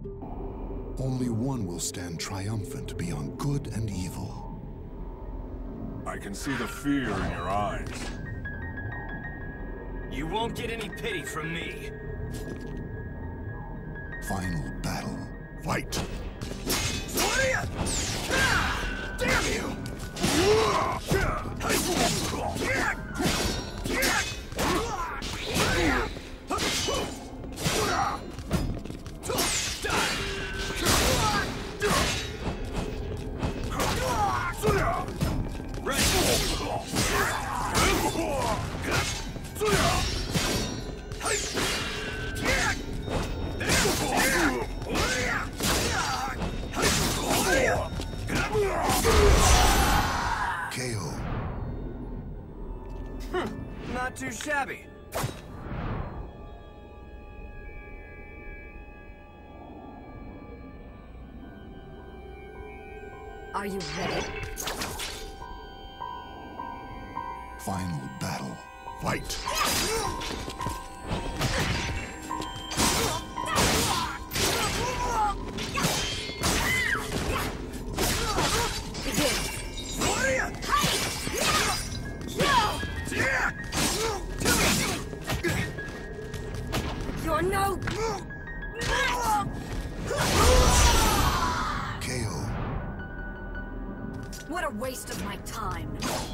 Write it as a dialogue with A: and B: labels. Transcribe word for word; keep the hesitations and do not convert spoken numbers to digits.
A: Only one will stand triumphant beyond good and evil.
B: I can see the fear in your eyes.
C: You won't get any pity from me.
A: Final battle. Fight!
C: Damn you!
A: K O.
C: Not too shabby.
D: Are you ready?
A: Final battle. Fight!
D: You're no...
A: K O.
D: What a waste of my time.